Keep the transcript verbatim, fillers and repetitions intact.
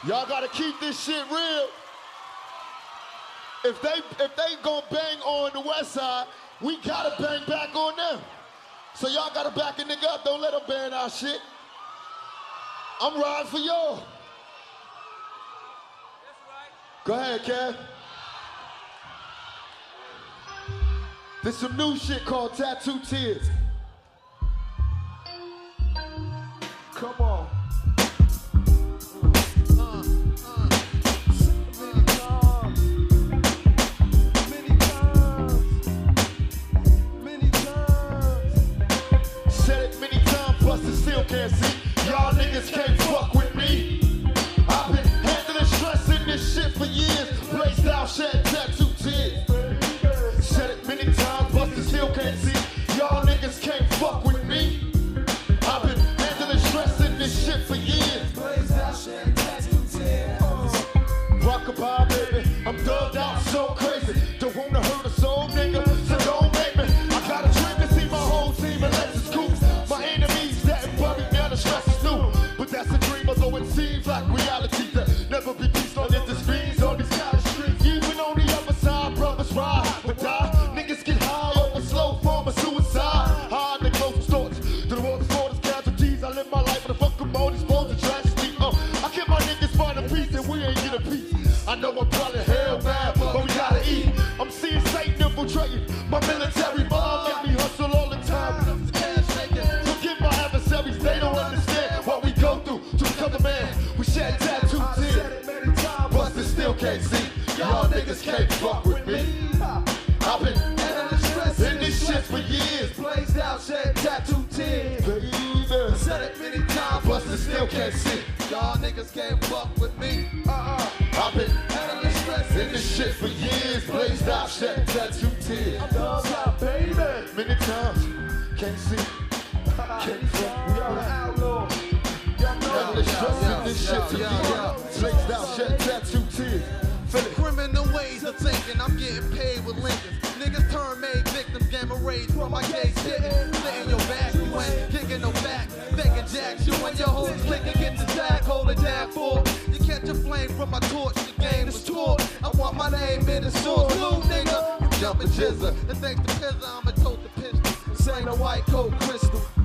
Y'all gotta keep this shit real. If they if they gon' bang on the west side, we gotta bang back on them. So y'all gotta back a nigga up. Don't let them bang our shit. I'm riding for y'all. Go ahead, Kev. There's some new shit called Tattoo Tears. Come on. Still can't see. Y'all niggas can't fuck with me. I've been handling stress in this shit for years. Blazed out, shed tattoo tears. Said it many times, but still can't see. Y'all niggas can't fuck with me. I've been handling stress in this shit for years. Blazed out, shed tattoo tears. Rockabye, baby, I'm thugged out so crazy. Don't wanna hurt a soul, nigga, so don't make me. I got a dream to see my whole team and let's scoop. My enemies that buried now the stress is new. But that's a dream, although it seems like reality that never be peace on the screens on these college streets. Even on the other side, brothers ride but die. Niggas get high over slow form of suicide. High in the close thoughts to the world's borders, casualties. I live my life with a fucking mode, exposed to tragedy. Uh, I keep my niggas find a peace and we ain't get a piece. I know I'm probably hell mad, but we gotta eat. I'm seeing Satan infiltrating my military mom. Let me hustle all the time. They don't understand what we go through to become a man. We shed tattoo tears, but they still can't see. Y'all niggas can't fuck with me. I've been in this shit for years. Blazed out, shed tattoo tears. Baby, said it many times, but they still can't see. Y'all niggas can't fuck with me. Uh-uh. I've been in this shit for years. Blazed out, shed tattoo tears. Out, baby. Many times, can't see. Can't fuck with me. Outlaw. Having stress in this shit for years. Blazed out, shed tattoo tears. Criminal ways of thinking, I'm getting paid with Lincolns. Niggas turn made victims, gamma rays from my case hitting. Sitting your back, you ain't kicking no back. Thinking jacks, you and your whole clique and get the sack, hold it down for. You catch a flame from my torch, the game is taught. I want my name in the source, blue nigga. You jumping jizzer, and thanks to Pizza, I'ma tote the pistol. This ain't a white coat crystal.